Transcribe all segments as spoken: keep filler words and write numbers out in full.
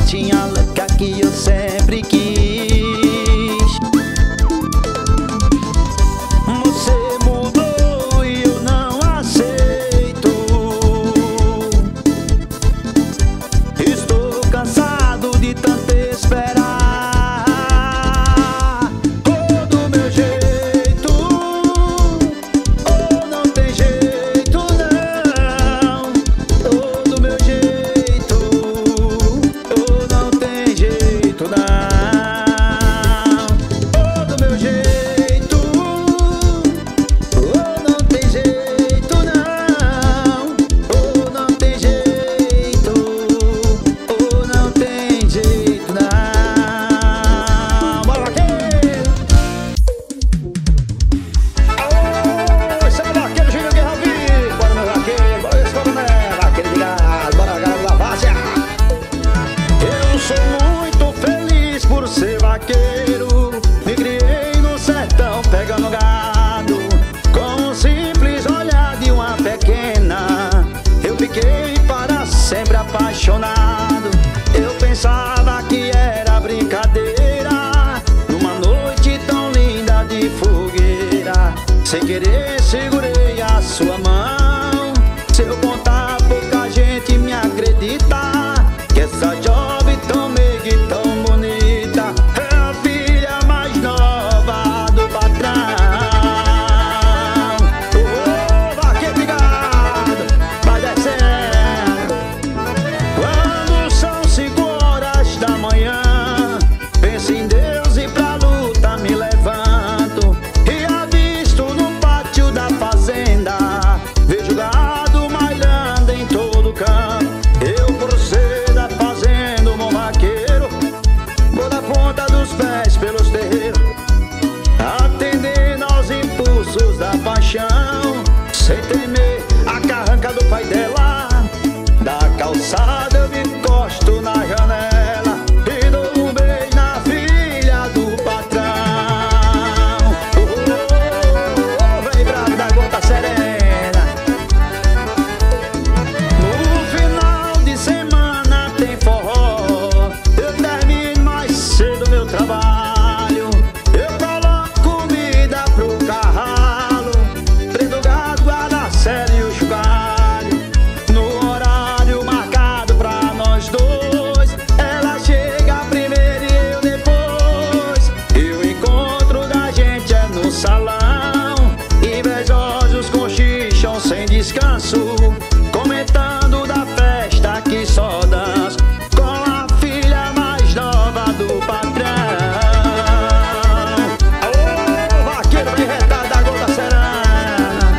tinha louca que eu sempre quis. Você mudou e eu não aceito. Estou cansado de tanto esperar. Ou do meu jeito, ou não tem jeito não. Ou do meu jeito, ou não tem jeito não. Ou do meu jeito, ou não tem jeito não. Ou não tem jeito, ou não tem jeito não. Bora, vaqueiro! Alô, esse é o vaqueiro Júnior Guerra Viva. Bora, meu vaqueiro, bora esse coronel, vaqueiro ligado, bora, galera da várzea. Eu sou muito feliz por ser vaqueiro. Me criei no sertão pegando gado. Com um simples olhar de uma pequena, eu fiquei para sempre apaixonado. Eu pensava que era brincadeira, numa noite tão linda de fogueira. Sem querer segurei a sua mão. Se eu contar, pouca gente me acredita que essa jovem tão meiga e tão bonita é a filha mais nova do patrão. Ô, vaqueiro ligado, vai descendo. Quando são cinco horas da manhã, penso em Deus e pra luta me levanto. E avisto no pátio da fazenda, vejo gado malhando em todo canto. Eu por ser da fazenda, um bom vaqueiro, vou da ponta dos pés pelos terreiros, atendendo aos impulsos da paixão, sem temer a carranca do pai dela. Da calçada eu me encosto na janela e dou um beijo na filha do patrão. Oh, oh, oh, oh, vem bravo da gota serena. No final de semana tem forró, eu termino mais cedo meu trabalho. Eu coloco comida pro carralo, prendo o gado, guarda a série e o chocalho. No horário marcado pra nós dois, ela chega primeiro e eu depois. E o encontro da gente é no salão, invejosos cochicham sem descanso, comentando da festa que só danço com a filha mais nova do patrão. Alô, vaqueiro bem retado da gota serena.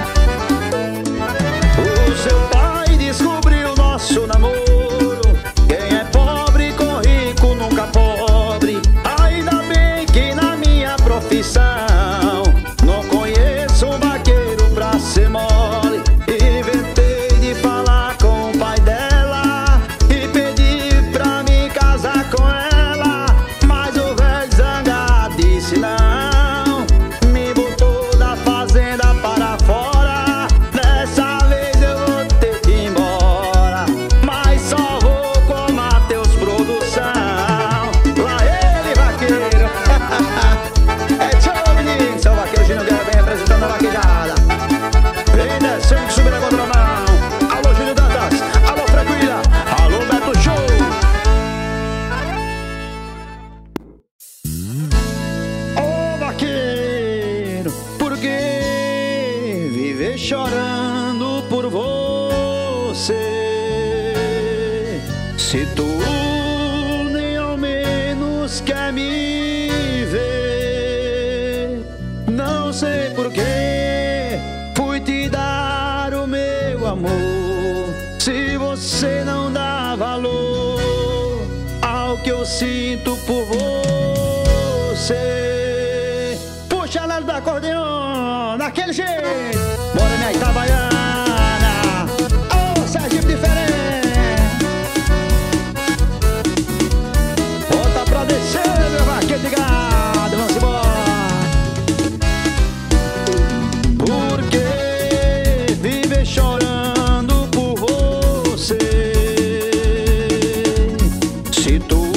O seu pai descobriu nosso namoro. Quem é pobre com rico nunca pobre. Ainda bem que na minha profissão não conheço um vaqueiro pra ser mole. Inventei de falar com o pai dela e pedi pra me casar com ela, mas o velho zangado disse não, me botou da fazenda para fora. Dessa vez eu vou ter que ir embora, mas só vou com Matheus Produção. Lá ele, vaqueiro. É tchau, menino, seu vaqueiro Júnior Guerra vem representando a vaquejada. Vem descendo, subindo a contramão. Alô, Júnior Dantas, alô, Freguilha, alô, Beto Show. Ô, vaqueiro, por que viver chorando por você, se tu nem ao menos quer me ver? Não sei por que fui te dar o meu amor, se você não dá valor ao que eu sinto por você. Puxa a lado do acordeão, daquele jeito. Bora, minha Itabaiana. Ô, Sergipe diferente. Bota pra descer, meu vaqueiro ligado. Vamos embora. Por que viver chorando por você, se tu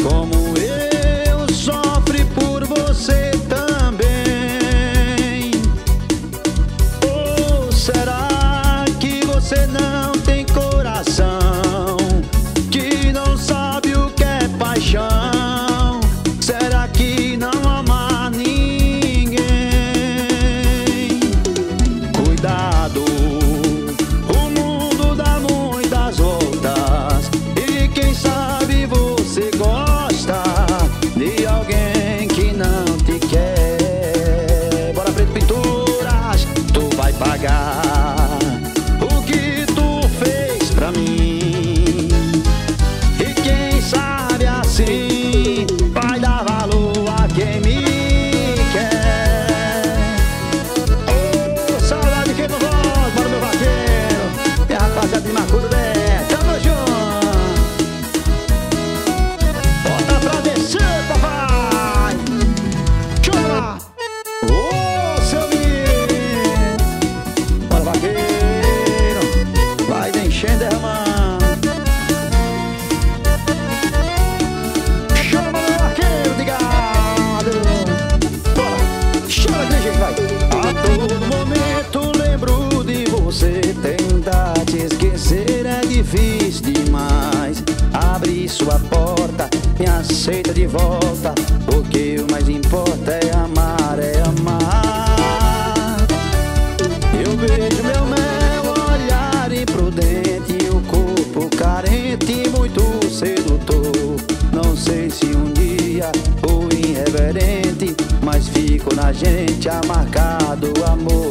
como eu, sofre por você também. Ou será que você não tem coração, que não sabe o que é paixão? Será que não ama ninguém? Cuidado, o mundo dá muitas voltas, e quem sabe você gosta de alguém que não te quer. Bora, Preto Pinturas, tu vai pagar o que tu fez pra mim, e quem sabe assim vai dar valor a quem me quer. Ô, saudade que não volta, bora, meu vaqueiro, e a rapaziada de Macudo, né? Tamo junto. Bota pra descer, papai. Chora. Ô, seu menino, bora, vaqueiro, vai enchendo, derramando. Chama, meu vaqueiro de gado. Bora, chora que jeito, vai. A todo momento lembro de você, tentar te esquecer é difícil demais. Abre sua porta, me aceita de volta, porque o mais importa é amar, é amar. Eu vejo meu mel, olhar imprudente, o corpo carente, muito sedutor. Não sei se um dia ou irreverente, mas fico na gente amargado amor.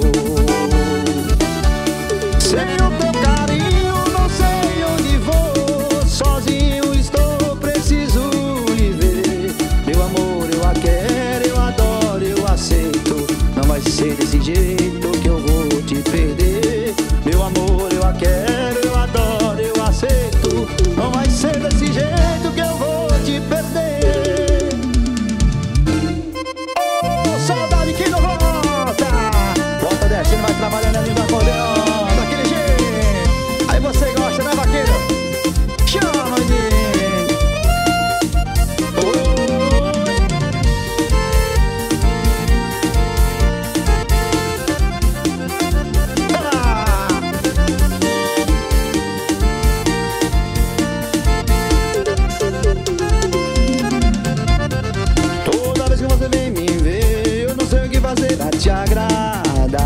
Sem o teu carinho não sei onde vou, sozinho estou, preciso lhe ver. Meu amor, eu a quero, eu adoro, eu aceito, não vai ser desse jeito que eu vou te perder. Meu amor, eu a quero, eu adoro, eu aceito, não vai ser desse jeito que eu vou te perder. Oh, saudade que não volta. Volta descendo, vai trabalhando ali no acordeão, daquele jeito. Aí você gosta, né, vaqueiro? Chama, menino. Oi. Ah. Toda vez que você vem me ver, eu não sei o que fazer pra te agradar.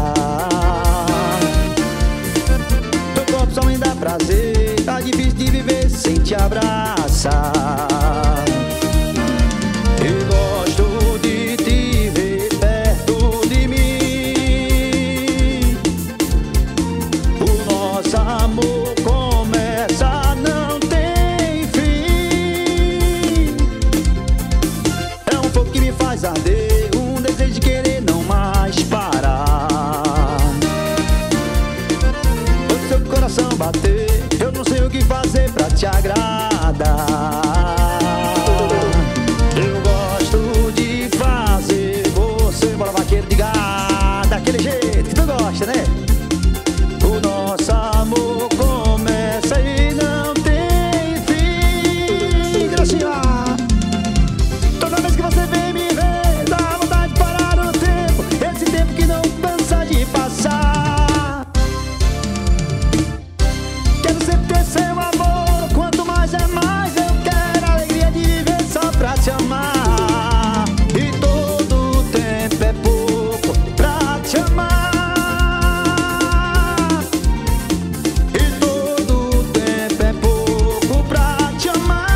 Teu corpo só me dá prazer, tá difícil de viver sem te abraçar. Eu gosto de te ver perto de mim. O nosso amor começa, não tem fim. É um fogo que me faz arder, um desejo de querer não mais parar. Quando seu coração bater, eu não sei o que fazer pra te agradar. Eu gosto de fazer você, bora, vaqueiro de gado, daquele jeito que tu gosta, né? O nosso amor começa e não tem fim. Gracinha, toda vez que você vem me ver, dá vontade de parar no tempo, esse tempo que não cansa de passar. Quero sempre ter seu amor, quanto mais é mais, eu quero a alegria de viver só pra te amar. E todo tempo é pouco pra te amar. E todo tempo é pouco pra te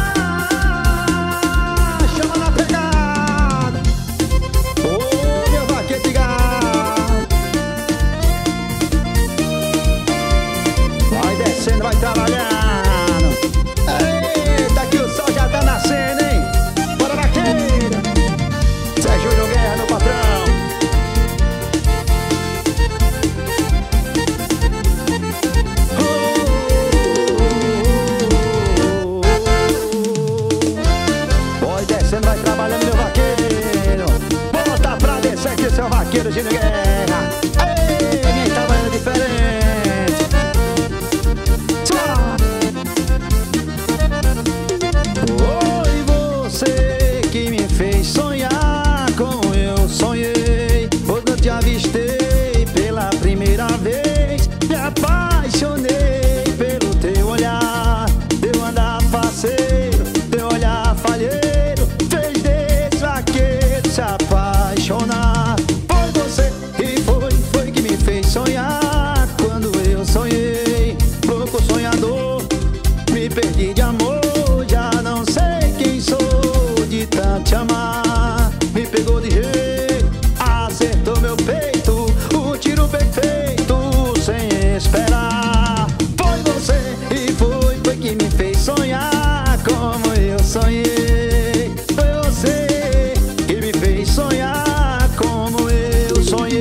amar. Chama na pegada. Ô, meu vaqueiro de gado. Vai descendo, vai trabalhando. Eita, que o sol já tá nascendo, hein? Bora, vaqueiro. Sérgio Guerra no patrão. Oh, oh, oh, oh. Vai descendo, vai trabalhando, meu vaqueiro. Bota pra descer aqui, seu vaqueiro de guerra. Ei, quem tá trabalhando diferente. Tchau. Oi, você te amar. Me pegou de jeito, acertou meu peito, o tiro perfeito, sem esperar. Foi você e foi, foi que me fez sonhar como eu sonhei. Foi você que me fez sonhar como eu sonhei.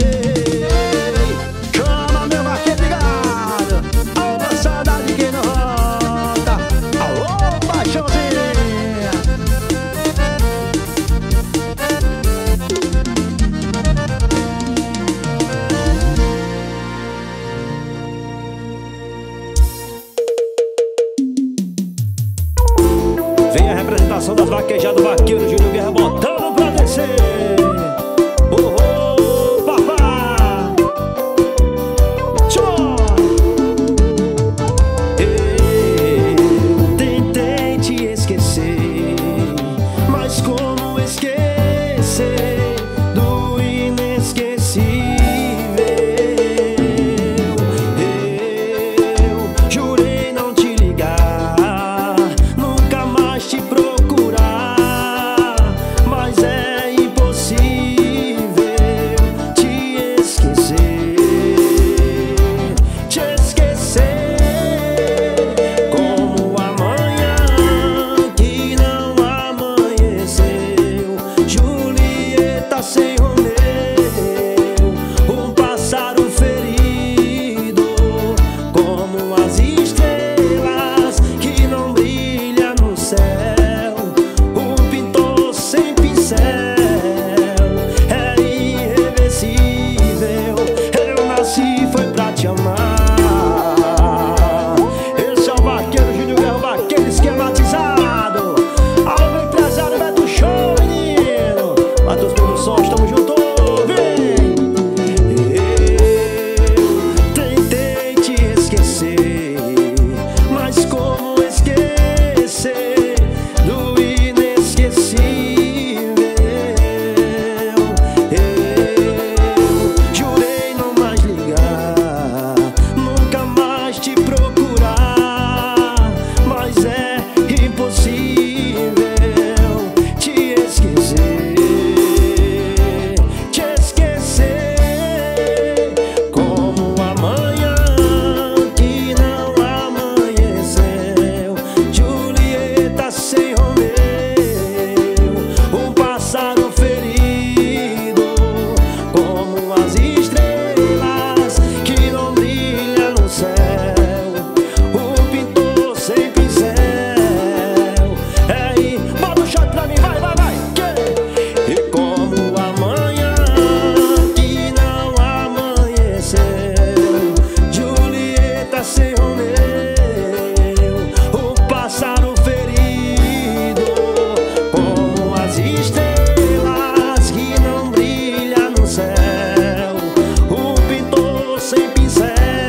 Chama meu vaqueiro ligado, alô, saudade que não volta, alô, paixãozinha. Vem a representação das vaquejadas, vaqueiro Júnior Guerra botando pra descer. Oh, oh, papá. Tchau. Eu tentei te esquecer, mas como esquecer do inesquecível? Eu jurei não te ligar, nunca mais te procurar, mas é impossível te esquecer, te esquecer. Como amanhã que não amanheceu, Julieta sem Romeu, um pássaro ferido, como as estrelas que não brilham no céu, um pintor sem pincel, é irreversível. Eu nasci foi pra te amar. Esse é o vaqueiro Júnior Guerra, o vaqueiro esquematizado. Alô, empresário Beto Show, menino. Matheus Produções, tamo junto, vem. Eu tentei te esquecer, mas como esquecer do inesquecível? Eu jurei não mais ligar, nunca mais te procurar, mas é impossível te esquecer, te esquecer. Como amanhã que não amanheceu, Julieta sem Romeu, um pássaro ferido, como as estrelas que não brilham no céu, um pintor sem pincel. É aí, bota o shot pra mim, vai, vai, vai. Que? E como amanhã que não amanheceu, Julieta sem Romeu, um pássaro ferido, como as estrelas que não brilham no céu, um pintor sem pincel,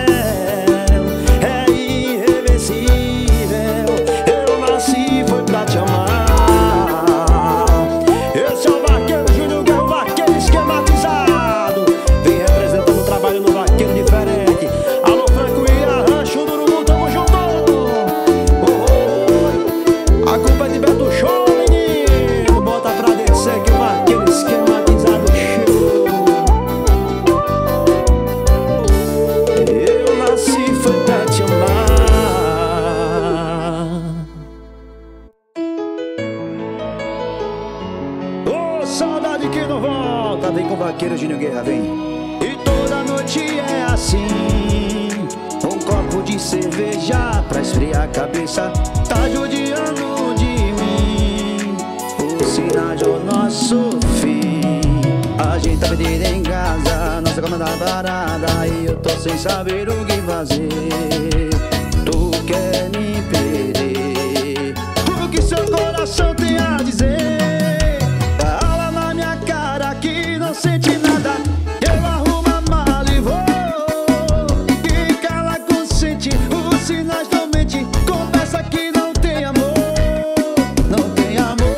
é irreversível. Eu nasci foi pra te amar. Esse é o vaqueiro Júnior Guerra, o vaqueiro esquematizado. Vem representando o trabalho no vaqueiro diferente. Alô, Franco e Arrancho do Urubu, tamo junto. Oh, oh. A culpa é de Beto Show, menino. Bota pra descer que o vaqueiro esquematizado chegou. Eu nasci foi pra te amar. Ô, saudade que não volta, vem com o vaqueiro Júnior Guerra, vem. E toda noite é assim, um copo de cerveja pra esfriar a cabeça, tá judiando de mim. O sinal do nosso fim, a gente tá pedindo em casa, nossa cama tá parada e eu tô sem saber o que fazer. Tu quer me perder, o que seu coração tem a dizer? Fala na minha cara que não sente nada, eu arrumo a mala e vou. E cala consciente, os sinais não mente, confessa que não tem amor. Não tem amor,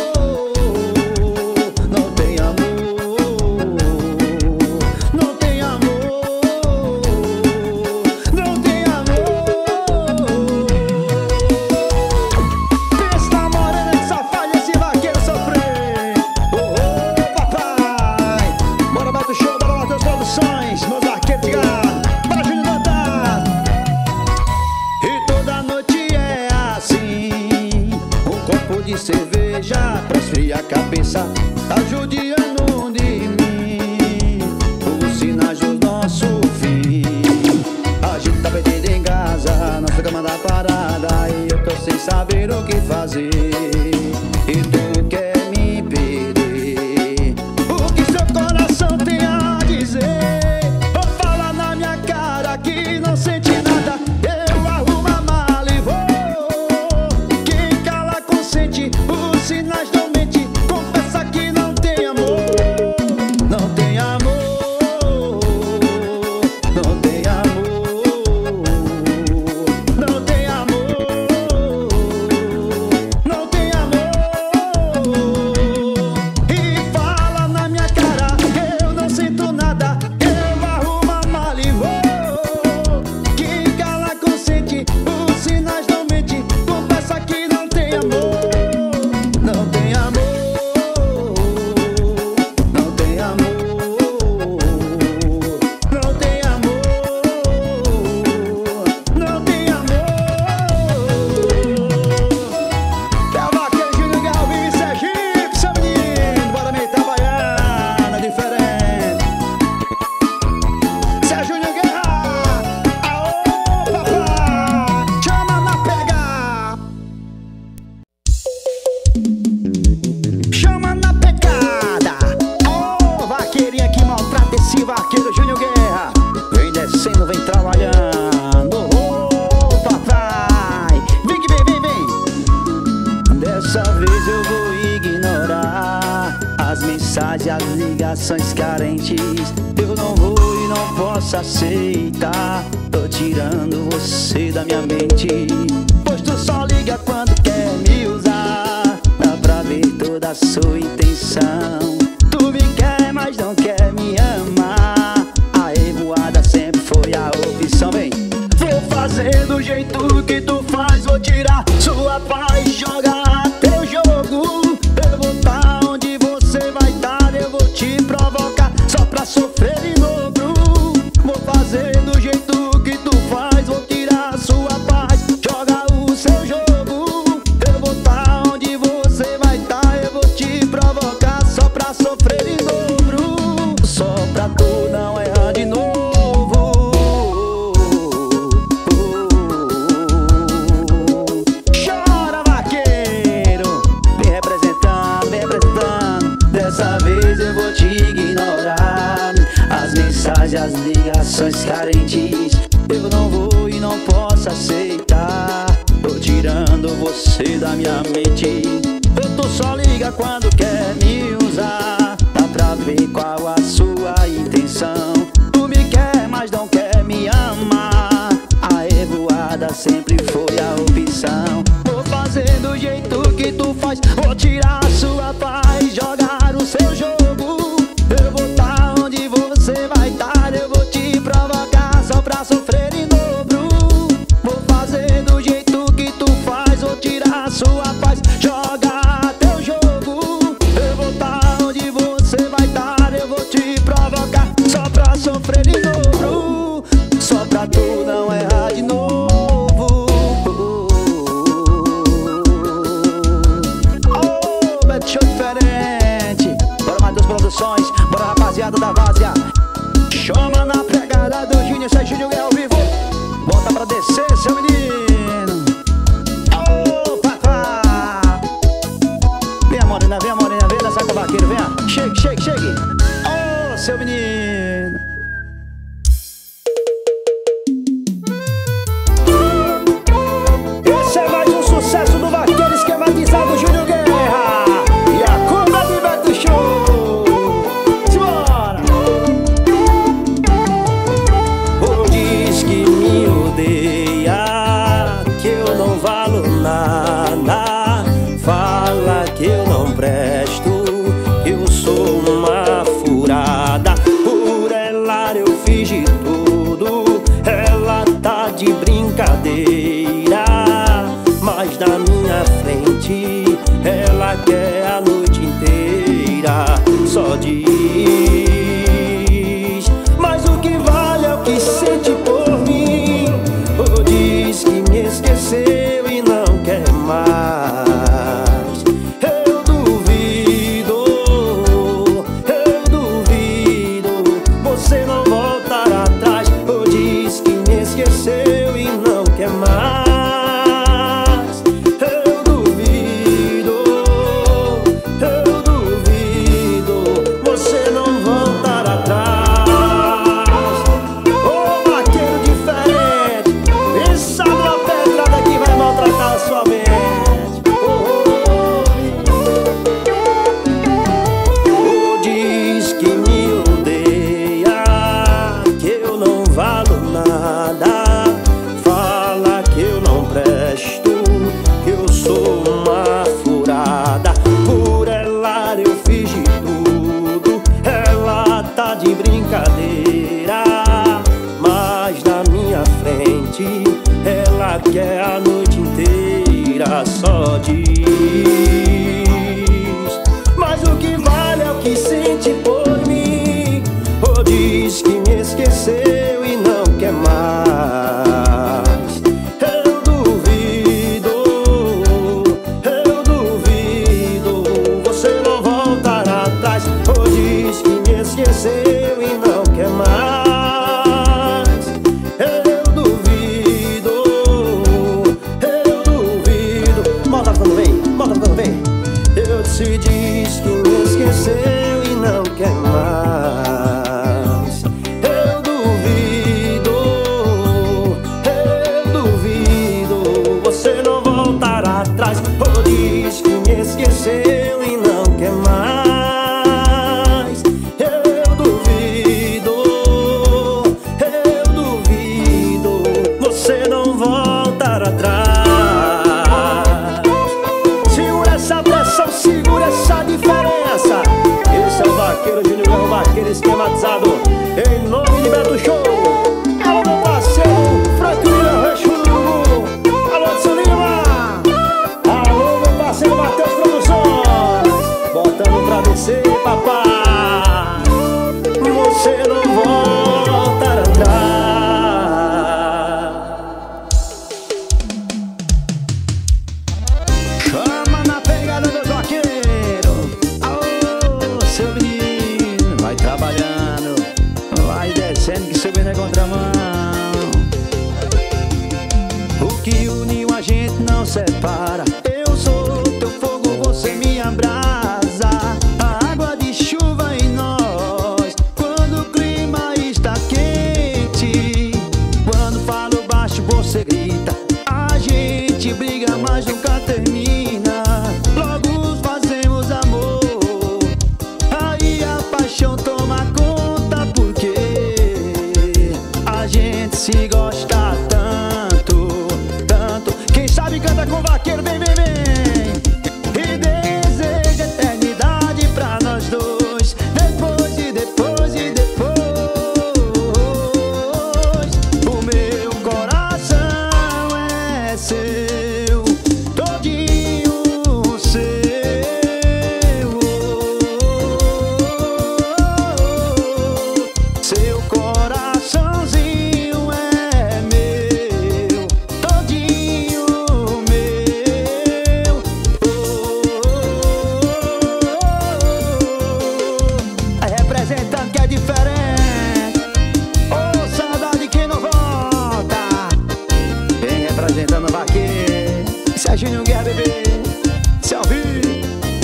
não tem amor, não tem amor, não tem amor. Pensa na morena dessa cerveja pra esfriar a cabeça, tá judiando de mim. Os sinais do nosso fim. A gente tá perdendo em casa, nossa cama tá parada e eu tô sem saber o que fazer. E tu quer me perder? O que seu coração tem a dizer? Ou fala na minha cara que não sente nada. Eu arrumo a mala e vou. Quem cala consente, os sinais não mente. Confessa que não tem amor. Não tem amor. Não tem amor. Não tem amor. Não tem amor. E fala na minha cara que eu não sinto nada. Eu arrumo a mala e vou. Quem cala consente, os sinais não mente. Confessa que não tem amor. Não tem amor. Não tem amor. Não tem amor. Não tem amor. Que a vaqueira Júnior Galvin, Sergipe, seu menino, bora me trabalhando diferente. Zé Júnior Guerra, aô papai, chama na pegada. Chama na pegada. Ô vaqueirinha que maltrata esse vaqueiro Júnior Guerra. Vem descendo, vem trabalhando. Ô papai, vem que vem, vem, vem. Dessa vez eu vou ignorar as mensagens, as ligações carentes. Eu não vou e não posso aceitar. Tô tirando você da minha mente. Pois tu só liga quando quer me usar. Dá pra ver toda a sua intenção. Tu me quer, mas não quer me amar. A revoada sempre foi a opção. Vem, vou fazer do jeito que tu faz. Vou tirar sua paz, jogar teu jogo. Eu vou tá onde você vai estar. Eu vou te provocar só pra sofrer de dobro. Vou fazer do jeito que tu faz. Vou tirar sua paz, jogar o seu jogo. Eu vou tá onde você vai estar. Eu vou te provocar só pra sofrer de dobro. Só pra tu não errar de novo. Chora, vaqueiro, vem representando, vem representando. Dessa vez eu vou te ignorar as mensagens, as ligações carentes. Eu não vou e não posso aceitar. Tô tirando você da minha mente. Tu só liga quando quer me usar. Dá pra ver qual a sua intenção. Tu me quer, mas não quer me amar. A revoada sempre foi a opção. Vou fazer do jeito que tu faz. Vou tirar sua paz, jogar o seu jogo. Eu vou tá onde você vai estar. Eu vou te provocar só pra sofrer em dobro. Vou fazer do jeito que tu faz. Vou tirar sua paz, jogar teu jogo. Eu vou tá onde você vai estar. Eu vou te provocar só pra sofrer de dobro. Só pra tu não errar de novo. Oh, Beto Show diferente. Bora Matheus Produções, bora rapaziada da Várzea. Chama na pegada do Júnior, esse é Júnior Guerra ao vivo. Bota pra descer, seu menino. Oh, papá. Vem a morena, vem a morena, vem dançar com o vaqueiro, vem. Chegue, chegue, chegue. Oh, seu menino. Esse é mais um sucesso do vaqueiro esquematizado Júnior Guerra. E a curva de Beto Show. Simbora. Ou diz que me odeia, que eu não valo nada. Fala que eu não presto, que eu sou uma furada. Por ela eu fiz de tudo, ela tá de brincadeira. Mas na minha frente ela quer a noite inteira. Só diz, mas o que vale é o que sente por mim. Ou diz que me esqueceu e não quer mais. Eu esqueceu e não quer mais. Eu duvido, eu duvido, você não voltará atrás. Oh, diz que me esqueceu e não quer mais. Eu duvido, eu duvido, você não voltará atrás. Segura essa pressão, segura essa diferença. Esse é o Vaqueiro Júnior, é o vaqueiro esquematizado, em nome de Beto Show. Alô, meu parceiro Franklin Rechugo. Alô, Edson Lima. Alô, meu parceiro Matheus Produções. Botando pra descer, papai. Você não volta atrás. Chama na pegada do vaqueiro. Alô, seu menino, vai trabalhando, vai descendo que subindo é contramão. O que uniu a gente não separa. Eu sou teu fogo, você me abrasa. A água de chuva em nós, quando o clima está quente. Quando falo baixo você grita. A gente briga, mas nunca termina. Logo fazemos amor, aí a paixão toma conta. Porque a gente se gosta tanto, tanto. Quem sabe canta com vaqueiro, vem, vem, vem. E deseja eternidade pra nós dois. Depois e depois e depois. O meu coração é seu, todinho seu. Seu coraçãozinho é meu, todinho meu. Aí representando que é diferente. Ô, saudade que não volta. Vem representando o vaqueiro. Esse é Júnior Guerra, bebê. Se ouvir.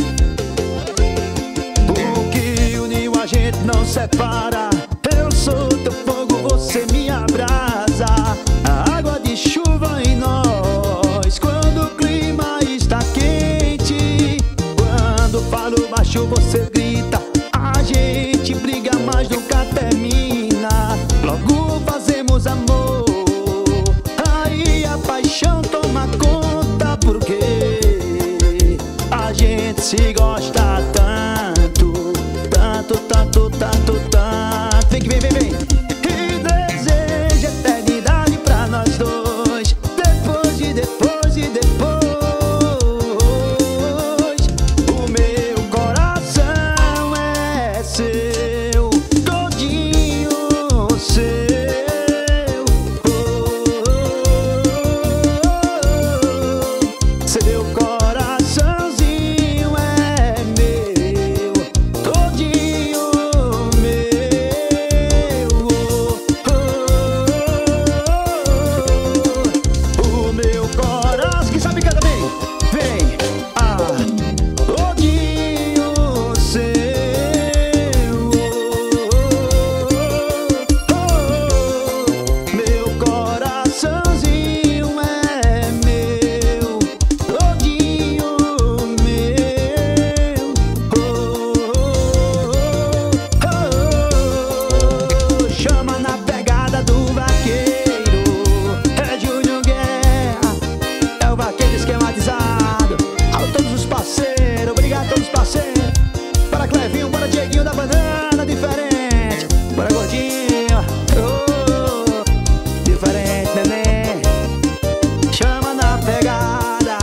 O que uniu a gente não separa. Eu sou teu fogo, você me abrasa. A água de chuva em nós, quando o clima está quente. Quando falo baixo você grita. A gente briga, mas nunca termina. Logo fazemos amor, aí a paixão toma conta. Porque a gente se gosta tanto, tanto, tanto, tanto, tanto. Vem que vem, vem, vem. E deseja eternidade pra nós dois. Depois e depois e depois. O meu coração é seu, todinho seu. Seu coraçãozinho é meu, todinho meu. O meu coração, quem sabe canta bem, vem. Ah, todinho seu. Meu coraçãozinho é meu, todinho meu. Chama na pegada do vaqueiro. É Júnior Guerra, é o vaqueiro esquematizado. Alô, todos os parceiros, obrigado a todos os parceiros. Bora Clevinho, bora Dieguinho da banana diferente. Bora Gordinho, oh, diferente, neném. Chama na pegada.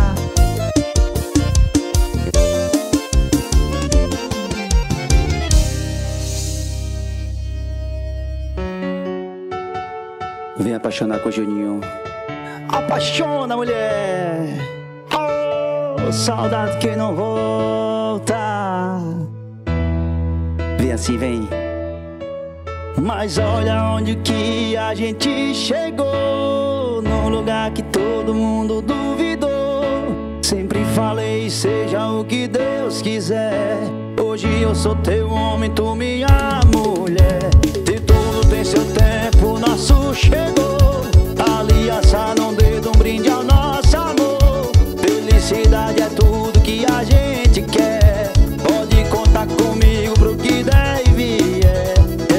Vem apaixonar com o Juninho. Apaixona, mulher. Oh, saudade que não volta. Vem assim, vem. Mas olha onde que a gente chegou, num lugar que todo mundo duvidou. Sempre falei, seja o que Deus Deus quiser. Hoje eu sou teu homem, tu minha mulher. Se tudo tem seu tempo, nosso chegou. Aliança num dedo, um brinde ao nosso amor. Felicidade é tudo que a gente quer. Pode contar comigo pro que der e vier.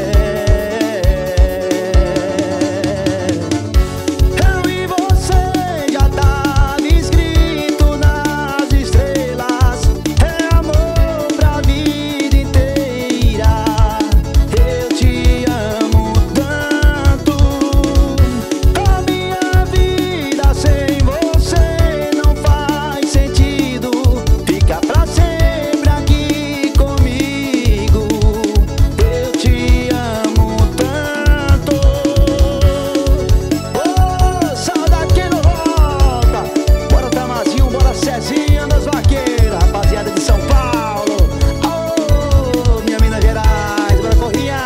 Eu e você já tava escrito nas estrelas. É amor pra vida inteira. Eu te amo tanto. A minha vida sem você não faz sentido. Fica pra sempre aqui comigo. Eu te amo tanto. Ô, saudade que não volta. Bora Tamazinho, bora Cezinha das Vaqueiras, rapaziada de São Paulo. Ô, minha Minas Gerais, bora Corrinha.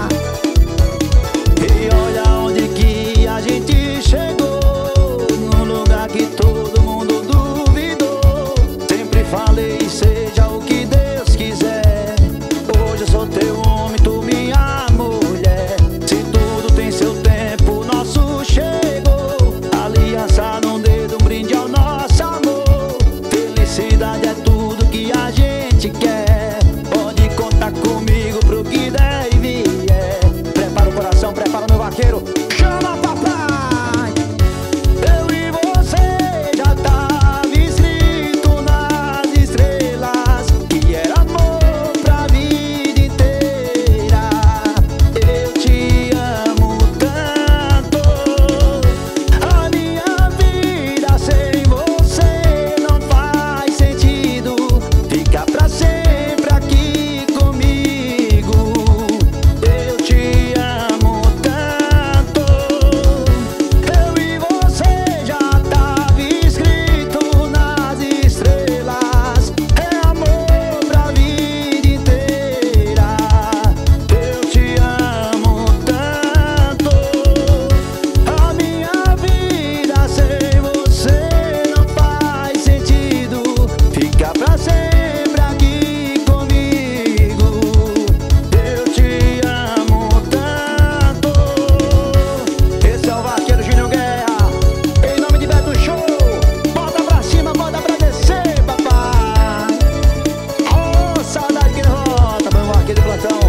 E olha onde que a gente chegou, num lugar que todo mundo duvidou. Sempre falei, seja o que Deus quiser. Hoje eu sou teu homem, tu minha mulher. Se tudo tem seu tempo, nosso chegou. Aliança num dedo, um brinde ao nosso amor. Felicidade é tudo que a gente quer. Pode contar comigo pro que der e vier. Prepara o coração, prepara meu vaqueiro. Chama papai. Eu e você já tava escrito nas estrelas que era amor pra vida inteira. Eu te amo tanto. A minha vida sem você não faz sentido. Fica pra sempre aqui comigo. Eu te amo tanto. Eu e você já tava escrito nas estrelas. É amor pra vida inteira. Eu te amo tanto. A minha vida sem você não faz sentido. Fica pra sempre aqui comigo. Eu te amo tanto. Esse é o Vaqueiro Júnior Guerra, em nome de Beto Show. Bota pra cima, bota pra descer, papai. Ô, saudade que não volta, meu vaqueiro de plantão.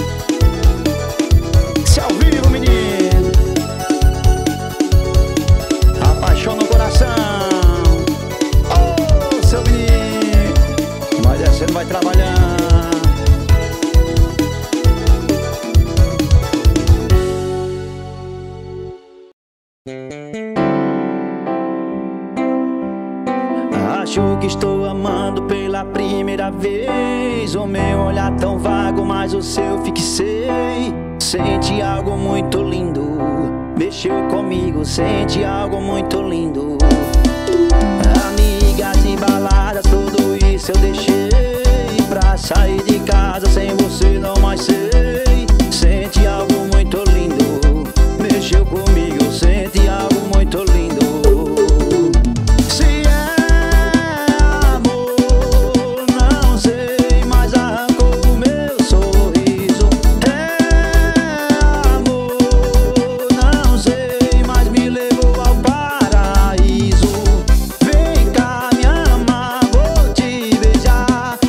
Se ao vivo, menino, a paixão no coração. Ô, seu menino, vai descendo, vai trabalhando. Acho que estou amando pela primeira vez. O meu olhar tão vago, mas o seu fixei. Sente algo muito lindo, mexeu comigo, sente algo muito lindo. Amigas e baladas, tudo isso eu deixei pra sair de casa, sem você não mais sei. Sente algo muito lindo, mexeu comigo, sente algo muito lindo. Se é amor, não sei, mas arrancou o meu sorriso. É amor, não sei, mas me levou ao paraíso. Vem cá me amar, vou te beijar.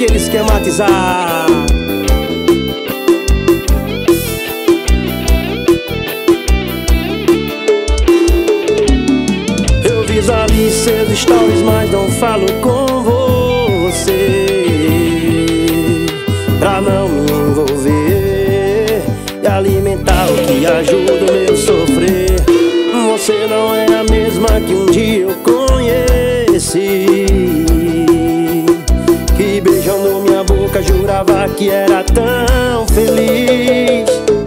aquele esquematizado. Eu visualizo seus stories, mas não falo com você, pra não me envolver e alimentar o que ajuda o meu sofrer. Você não é a mesma que um dia eu conheci, que beijando minha boca jurava que era tão feliz.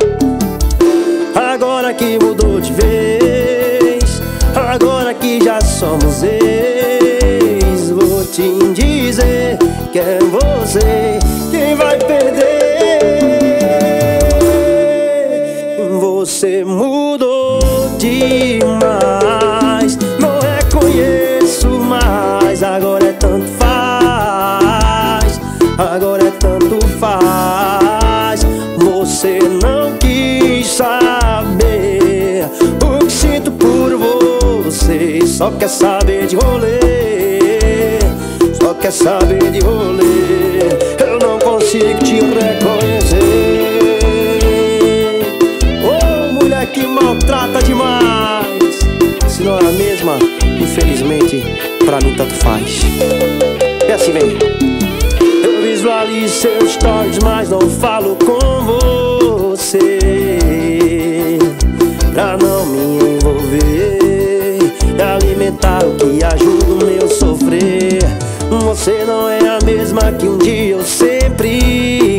Agora que mudou de vez, agora que já somos ex, vou te dizer que é você quem vai perder. Você mudou demais, não reconheço mais. Agora é tanto faz, agora é tanto faz. Você não quis saber o que sinto por você, só quer saber de rolê, só quer saber de rolê. Eu não consigo te reconhecer. Oh, mulher que maltrata demais. Se não é a mesma, infelizmente, pra mim tanto faz. E assim vem. Eu visualizo seus stories, mas não falo com você, pra não me envolver e alimentar o que ajuda o meu sofrer. Você não é a mesma que um dia eu sempre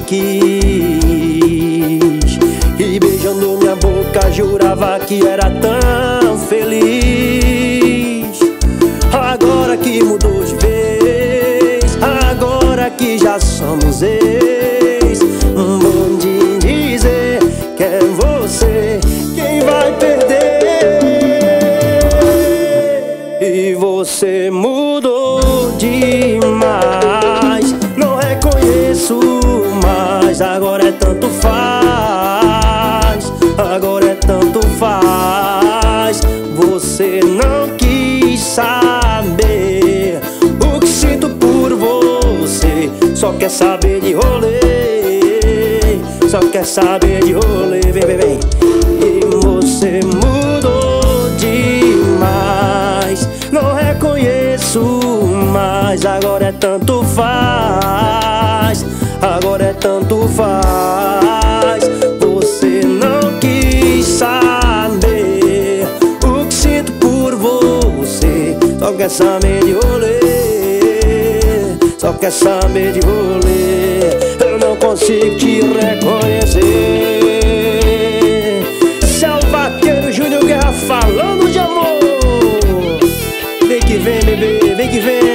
quis, e beijando minha boca jurava que era tão feliz. Agora que mudou de vez, agora que já somos ex, vou te dizer que é você quem vai perder. E você mudou demais, não reconheço mais. Agora é tanto faz, agora é tanto faz. Você não quis saber o que sinto por você, só quer saber de rolê, só quer saber de rolê. Vem, vem, vem. E você mudou demais, não reconheço mais. Agora é tanto faz, agora é tanto faz. Você não quis saber o que sinto por você, só quer saber de rolê, só quer saber de rolê. Eu não consigo te reconhecer. Esse é o Vaqueiro Júnior Guerra falando de amor. Vem que vem, bebê, vem que vem.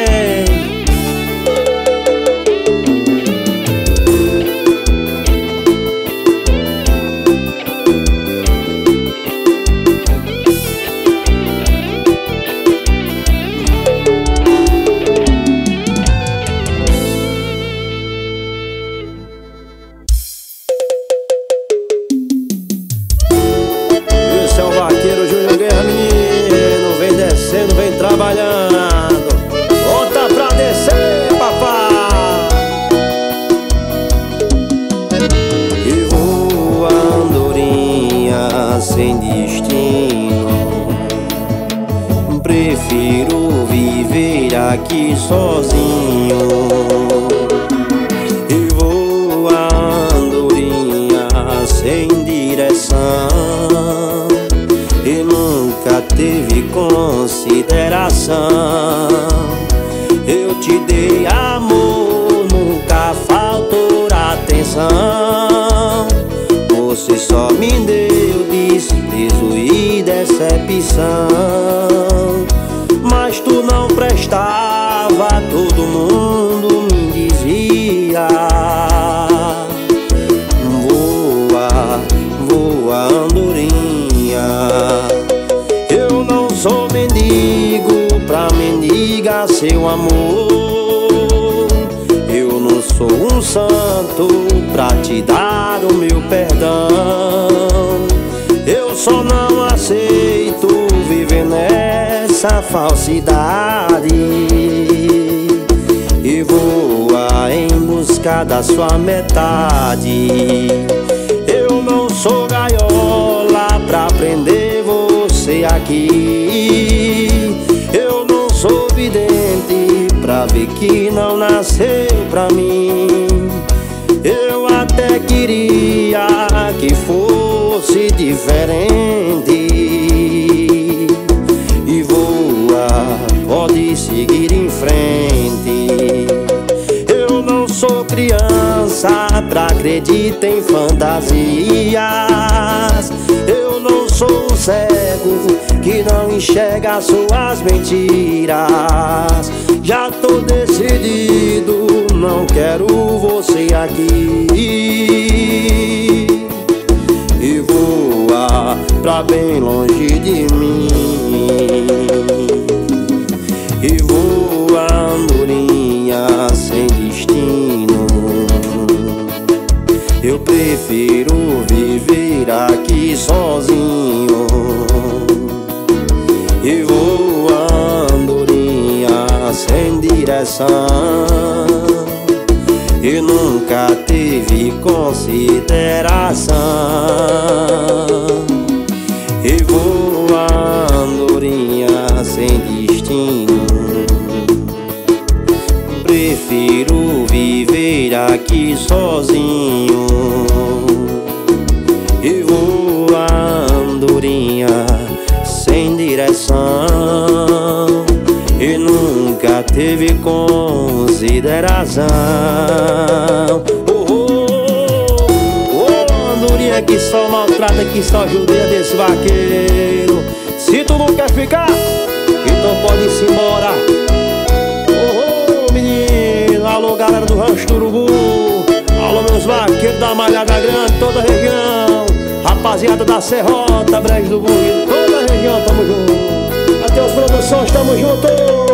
Vem trabalhando, volta pra descer, papai. E voa andorinha sem destino, prefiro viver aqui sozinho. E voa andorinha sem direção, e nunca teve consideração. Eu te dei amor, nunca faltou atenção. Você só me deu desprezo e decepção. Mas tu não prestava, todo mundo me dizia. Voa, voa andorinha. Eu não sou mendigo pra mendigar seu amor. Eu não sou um santo pra te dar o meu perdão. Eu só não aceito viver nessa falsidade. E voa em busca busca da sua metade. Eu não sou gaiola pra prender você aqui. Eu não sou vidente pra ver que não nasceu pra mim. Eu até queria que fosse diferente. E voa, pode seguir em frente. Eu não sou criança pra acreditar em fantasias. Eu não sou um cego que não enxerga suas mentiras. Já tô decidido, não quero você aqui. E voa pra bem longe de mim. E voa, andorinha sem destino. Eu prefiro viver aqui sozinho. E voa, andorinha sem direção. E nunca teve consideração. E voa, andorinha sem destino. Prefiro viver aqui sozinho. E voa, andorinha sem direção. E nunca teve consideração. Oh, oh, oh, oh, andorinha que só maltrata, que só judia desse vaqueiro. Se tu não quer ficar, então pode ir-se embora. Oh, oh, menino, alô galera do Rancho do Urubu. Alô meus vaqueiros da Malhada Grande, toda a região. Rapaziada da Serrota, Brejo do Bugre, toda a região, tamo junto. Até os produções, tamo junto.